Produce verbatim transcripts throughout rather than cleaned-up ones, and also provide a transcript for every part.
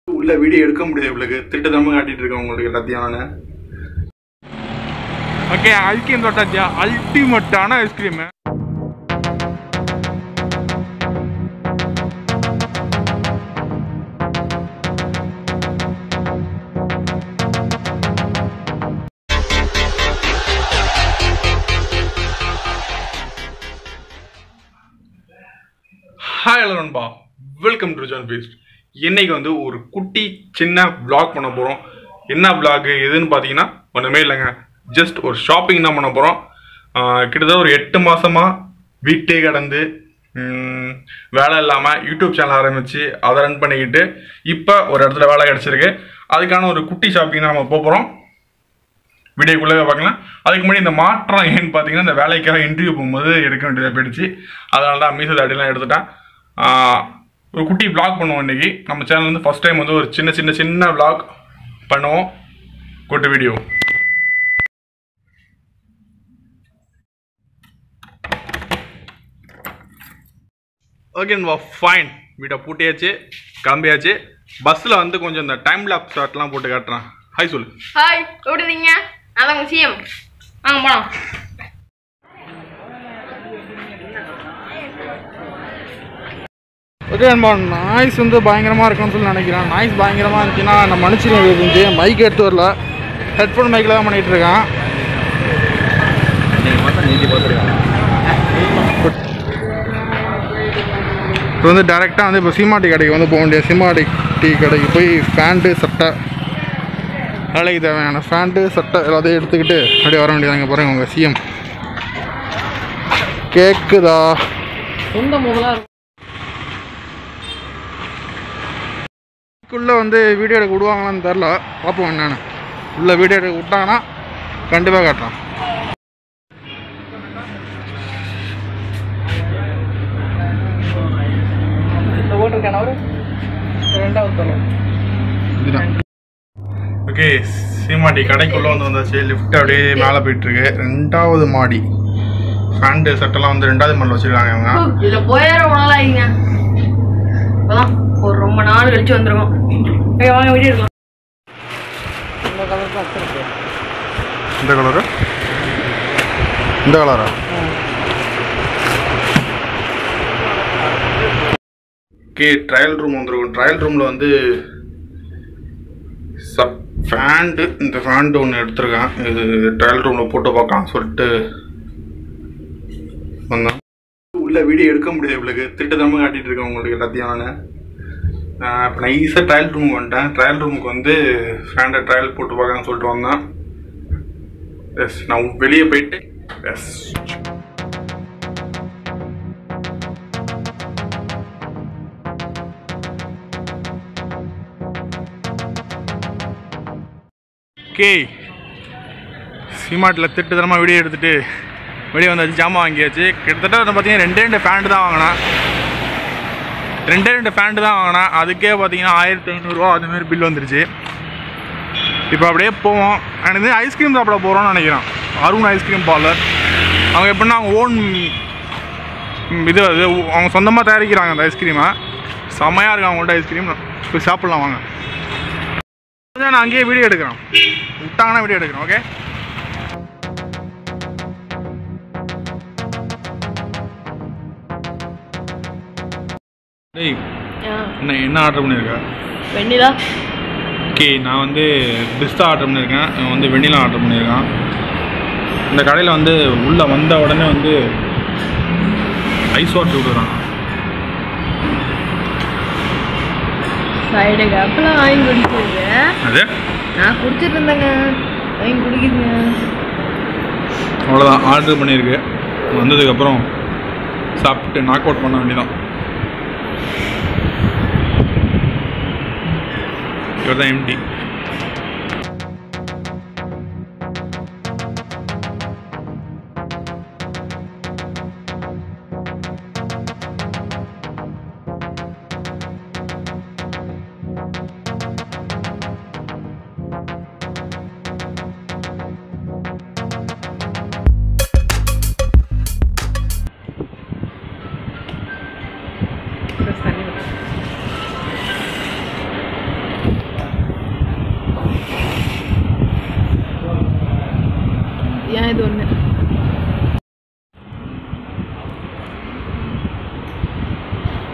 உள்ள வீடியோ எடுக்க முடியாது உங்களுக்கு திட்டத்தனமா காட்டிட்டு இருக்கேன் உங்களுக்கு எல்லாத்தையும். ஓகே ஐஸ்கிரீம் தொட்டாச்சியா அல்டிமேட்டான ஐஸ்கிரீம். ஹாய் ஹலோ நண்பா, வெல்கம் டு ஜான் பீஸ்ட். இன்னைக்கு வந்து ஒரு குட்டி சின்ன vlog பண்ண போகிறோம். என்ன vlog எதுன்னு பார்த்தீங்கன்னா ஒன்றுமே இல்லைங்க, ஜஸ்ட் ஒரு ஷாப்பிங் தான் பண்ண போகிறோம். கிட்டத்தட்ட ஒரு எட்டு மாதமாக வீட்டே கடந்து வேலை இல்லாமல் யூடியூப் சேனல் ஆரம்பித்து அதை ரன் பண்ணிக்கிட்டு இப்போ ஒரு இடத்துல வேலை கிடச்சிருக்கு. அதுக்கான ஒரு குட்டி ஷாப்பிங் தான் நம்ம போகிறோம். வீடியோக்குள்ளே பார்க்கலாம். அதுக்கு முன்னாடி இந்த மாற்றம் ஏன்னு பார்த்தீங்கன்னா இந்த வேலைக்காக இன்டர்வியூ போகும்போது எடுக்க வேண்டியதாக போயிடுச்சு. அதனால தான் மீசோ தாடிலாம் எடுத்துட்டேன். ஒரு குட்டி vlog பண்ணுவோம் இன்றைக்கி. நம்ம சேனல் வந்து ஃபஸ்ட் டைம் வந்து ஒரு சின்ன சின்ன சின்ன vlog பண்ணுவோம். கூட்டு வீடியோ. ஓகேவா, ஃபைன். வீட்டை பூட்டியாச்சு, கிளம்பியாச்சு. பஸ்ஸில் வந்து கொஞ்சம் இந்த டைம் லேப் ஷாட்லாம் போட்டு காட்டுறேன். ஹாய் சொல்லு. ஹாய், எப்படி இருக்கீங்க? அதாங்க சிஎம். வாங்க போலாம். ஓகே நண்பா, நாய்ஸ் வந்து பயங்கரமாக இருக்கும்னு சொல்லி நினைக்கிறேன். நாய்ஸ் பயங்கரமாக இருந்துச்சுன்னா நம்ம மனுஷன் இருந்துச்சு. மைக் எடுத்து வரல, ஹெட்ஃபோன் மைக்கில் தான் பண்ணிகிட்டு இருக்கேன். இப்போ வந்து டேரெக்டாக வந்து இப்போ சீமாட்டி கடைக்கு வந்து போக வேண்டிய சீமாட்டி டீ கடைக்கு போய் பேண்ட்டு சட்டை வேலைக்கு தேவையான பேண்ட்டு சட்டை எல்லாத்தையும் எடுத்துக்கிட்டு அப்படியே வர வேண்டியதாங்க. பாருங்க உங்கள் சிஎம் கேக்குதா? சொந்த முதலா உள்ளே வந்து வீடியோ எடுக்க விடுவாங்களான்னு தெரில, பார்ப்போம் என்னென்னு. உள்ளே வீடியோ எடுக்க விட்டாங்கன்னா கண்டிப்பாக காட்டுறேன். ஓகே, சீமாட்டி கடைக்குள்ளே வந்து வந்தாச்சு. லிஃப்ட் அப்படியே மேலே போயிட்டுருக்கு. ரெண்டாவது மாடி. பேண்ட்டு சட்டெல்லாம் வந்து ரெண்டாவது மாடியில் வச்சுருக்காங்க அவங்க. இதில் போயிட உணவு ஆகிங்க. இப்போதான் ஒரு ரொம்ப நாள் கழிச்சு வந்துருக்கோம். வாங்க வீடியோ எடுக்கலாம். இந்த கலர் தான் வச்சிருக்கு. இந்த கலரு இந்த கலரா? ஓகே, ட்ரையல் ரூம் வந்துருக்கும். ட்ரையல் ரூமில் வந்து சப் ஃபேண்ட்டு இந்த ஃபேண்ட்டு ஒன்று எடுத்துருக்கேன். இது ட்ரையல் ரூமில் போட்டு பார்க்கலாம் சொல்லிட்டு வந்தேன். உள்ள வீடியோ எடுக்க முடியாது உங்களுக்கு திட்டத்தனமாக காட்டிகிட்டு இருக்கேன் உங்களுக்கு எல்லாத்தையும். நான் இப்போ நைஸாக ட்ரையல் ரூமுக்கு வந்துட்டேன். ட்ரையல் ரூமுக்கு வந்து ஃபேண்டை ட்ரையல் போட்டு பார்க்கலான்னு சொல்லிட்டு வந்தேன். எஸ், நான் வெளியே போயிட்டு எஸ் ஓகே, சீமாட்டில் திட்டுத்தனமாக வீடியோ எடுத்துகிட்டு வெளியே வந்தாச்சு. ஜாமான் வாங்கியாச்சு. கிட்டத்தட்ட வந்து பார்த்தீங்கன்னா ரெண்டே ரெண்டு பேண்ட்டு தான் வாங்கினேன். ரெண்டே ரெண்டு பேண்ட்டு தான் வாங்கினேன். அதுக்கே பார்த்தீங்கன்னா ஆயிரத்தி ஐநூறுரூவா அதுமாரி பில் வந்துருச்சு. இப்போ அப்படியே போவோம். எனக்கு ஐஸ்கிரீம் சாப்பிட போகிறோம்னு நினைக்கிறேன். Arun ice cream parlour. அவங்க எப்படின்னா அவங்க ஓன் இது அது அவங்க சொந்தமாக தயாரிக்கிறாங்க அந்த ஐஸ்கிரீமை. செம்மையாக இருக்கும் அவங்கள்ட்ட ஐஸ்கிரீம். போய் சாப்பிட்லாம் வாங்க. நான் அங்கேயே வீடியோ எடுக்கிறேன், விட்டாங்கன்னா வீடியோ எடுக்கிறேன். ஓகே, டேய் என்ன என்ன ஆர்டர் பண்ணியிருக்கேன்? வெண்ணிலா. ஓகே, நான் வந்து பிஸ்தா ஆர்டர் பண்ணியிருக்கேன். இவன் வந்து வெண்ணிலா ஆர்டர் பண்ணியிருக்கான். இந்த கடையில் வந்து உள்ளே வந்த உடனே வந்து ஐஸ் வாட்டர் விடுறான். சைடு கப்பெல்லாம் வாங்கி குடிச்சிருங்க. அது நான் குடிச்சிட்டு இருந்தேங்க, வாங்கி குடிக்குதுங்க. அவ்வளோதான், ஆர்டர் பண்ணியிருக்கு. வந்ததுக்கப்புறம் சாப்பிட்டு நாக் அவுட் பண்ண வேண்டியதான். இவர் தான் எம்டி.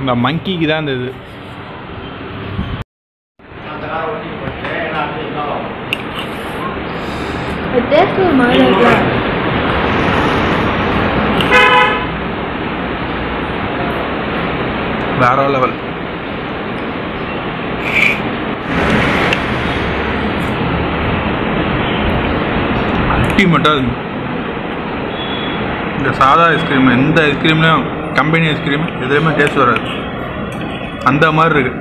இந்த மங்கிக்கு தான் இந்த இது. வேற லெவல். அல்டிமேட்டாக இருக்கு. இந்த சாதா ஐஸ்கிரீம் எந்த ஐஸ்கிரீம்லையும் கம்பெனி ஐஸ்கிரீம் எதுலையுமே டேஸ்ட் வராது, அந்த மாதிரி இருக்கு.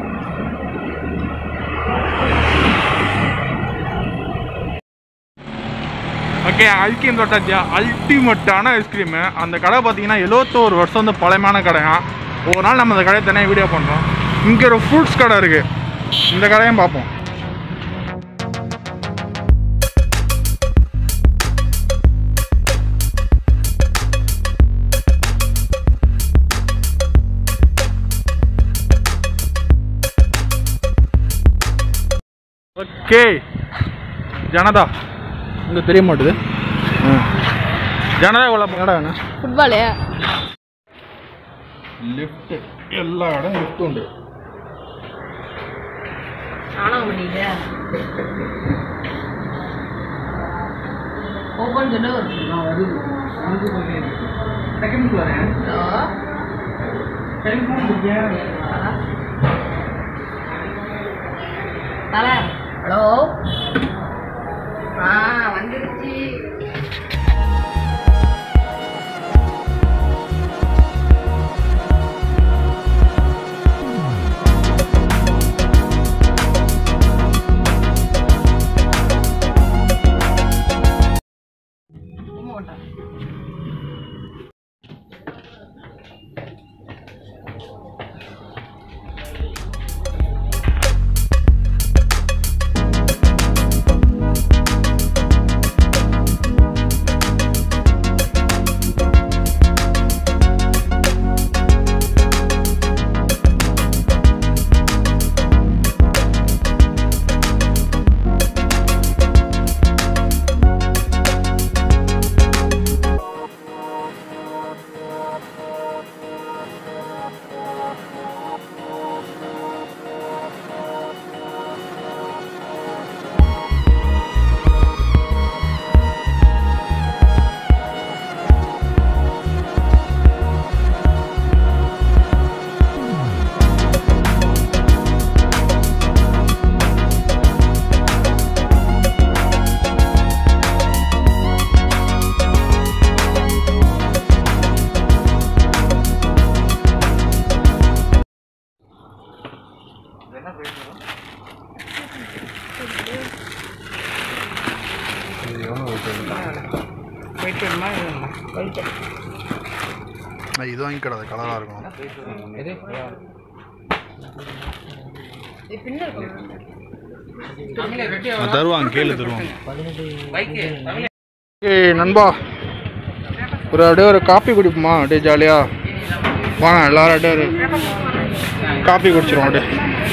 ஓகே, ஐஸ்கிரீம் தொட்டாச்சியா, அல்டிமேட்டான ஐஸ்கிரீமு. அந்த கடை பார்த்தீங்கன்னா எழுபத்தோரு வருஷம் வந்து பழமையான கடையா. ஒரு நாள் நம்ம அந்த கடையை தனியாக வீடியோ பண்ணுறோம். இங்கே ஒரு ஃப்ரூட்ஸ் கடை இருக்குது, இந்த கடையும் பார்ப்போம். ஓகே ஜனதா, இங்கே தெரிய மாட்டுது. ஜனதா எவ்வளோ கடை வேணும்? ஃபுட்பாலு லிஃப்ட், எல்லா இடம் லிஃப்ட் உண்டு. ஆனால் பண்ணிங்க ஓப்பன் பண்ண வருது. Second floor. ஹலோ, ஆ வந்துருச்சு. இது வாங்கிக்கிறது கலராக இருக்கும். தருவாங்க, கேளு தருவாங்க. ஏய் நண்பா, ஒரு அப்படியே ஒரு காப்பி குடிப்போமா? அப்படியே ஜாலியா வாங்க எல்லாரும் அப்படியே ஒரு காப்பி குடிச்சிருவோம். அப்படியே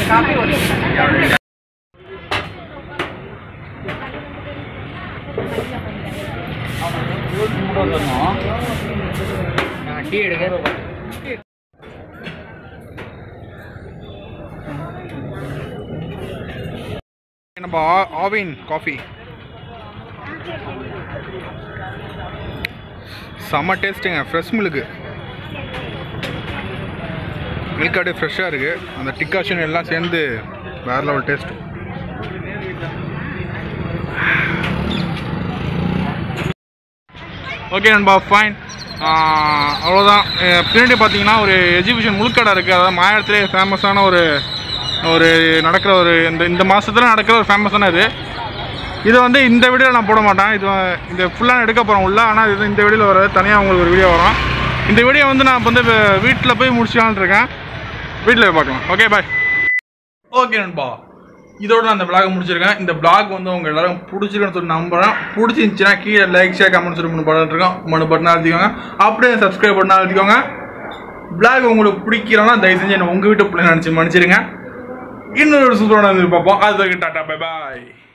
நம்ம ஆவின் காஃபி செம்ம டேஸ்ட்டுங்க. ஃப்ரெஷ் மில்க்கு, மில்க் அப்படியே ஃப்ரெஷ்ஷாக இருக்குது. அந்த டிக்காஷன் எல்லாம் சேர்ந்து வேறு லெவல் டேஸ்ட்டு. ஓகே நண்பா, ஃபைன். அவ்வளோதான். பின்னாடி பார்த்தீங்கன்னா ஒரு எஜிபிஷன் முழுக்கடை இருக்குது. அதாவது மாயாளத்திலே ஃபேமஸான ஒரு ஒரு நடக்கிற ஒரு இந்த இந்த மாதத்தில் நடக்கிற ஒரு ஃபேமஸான இது. இதை வந்து இந்த வீடியோவில் நான் போட மாட்டேன். இது இந்த ஃபுல்லாக எடுக்க போகிறோம் உள்ள. ஆனால் இது இந்த வீடியோவில் வராது, தனியாக உங்களுக்கு ஒரு வீடியோ வரும். இந்த வீடியோ வந்து நான் வந்து வீட்டில் போய் முடிச்சுக்கலான்னு இருக்கேன். வீட்டில் போய் பார்க்கலாம். Okay bye. ஓகே நண்பா, இதோட நான் இந்த விளாக் முடிச்சிருக்கேன். இந்த விளாக் வந்து உங்கள் எல்லாரும் பிடிச்சிருக்குன்னு சொல்லி நம்புறேன். பிடிச்சிருந்துச்சுன்னா கீழே லைக் ஷேர் கமெண்ட் சொல்லி மூணு பட்டன் இருக்கோம். மூணு பட்டனை அழுத்திக்கோங்க. அப்படியே சப்ஸ்கிரைப் பட்டனை அழுத்திக்கோங்க. விளாக் உங்களுக்கு பிடிக்கிறோன்னா தயவு செஞ்சு என்ன உங்கள் வீட்டு பிள்ளை நினச்சி மன்னிச்சிருங்க. இன்னொரு சூப்பரான பார்ப்போம். அது வரைக்கும் டாட்டா, பை பாய்.